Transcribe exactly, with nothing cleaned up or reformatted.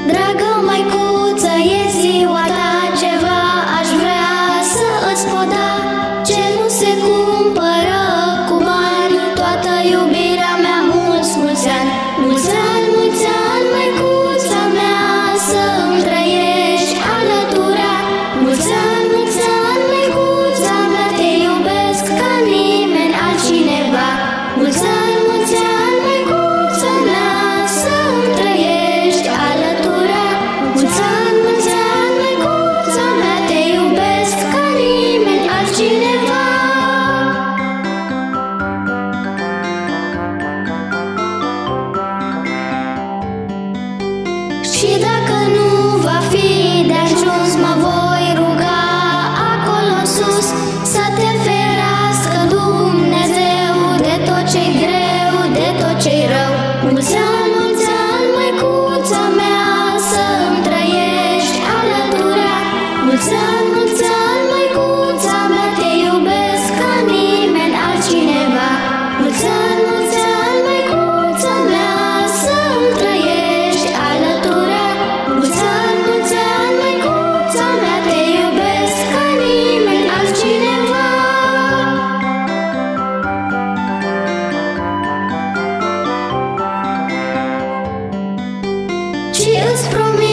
Dragă măicuță, e ziua ta, ceva aș vrea să îți pot da, ce nu se cumpără cu bani, toată iubirea mea, mulți, mulți ani. Mulți ani, mulți ani, măicuța mea, să-mi trăiești alătura. Mulți ani, mulți ani, măicuța mea, te iubesc ca nimeni altcineva. Mulți ani, mulți ani, măicuța mea, să-mi trăiești alătura. Mulți ani, mulți ani, măicuța mea, te iubesc ca nimeni altcineva. Și dacă nu va fi de ajuns, mă voi ruga acolo sus să te ferească Dumnezeu de tot ce-i greu, de tot ce-i rău. Mulți ani, mulți ani, măicuța mea, să-mi trăiești alătura. Mulți ani, mulți ani, măicuța mea, te iubesc ca nimeni altcineva. Mulți ani, mulți ani, măicuța mea, să-mi trăiești alătura. Mulți ani, mulți ani, măicuța mea, te iubesc ca nimeni altcineva. Și îți promit